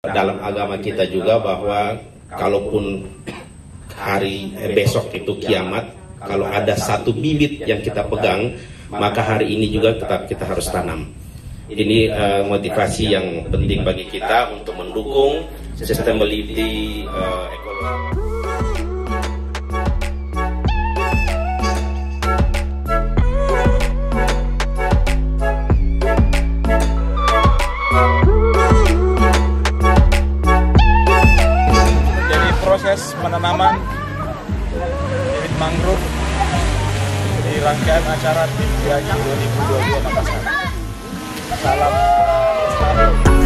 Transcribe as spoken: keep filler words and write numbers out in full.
dalam agama kita juga bahwa kalaupun hari eh, besok itu kiamat, kalau ada satu bibit yang kita pegang, maka hari ini juga tetap kita harus tanam. Ini uh, motivasi yang penting bagi kita untuk mendukung sustainability uh, ekologi. Jadi proses penanaman bibit mangrove di rangkaian acara T I P I A G dua ribu dua puluh dua Makassar. Salam.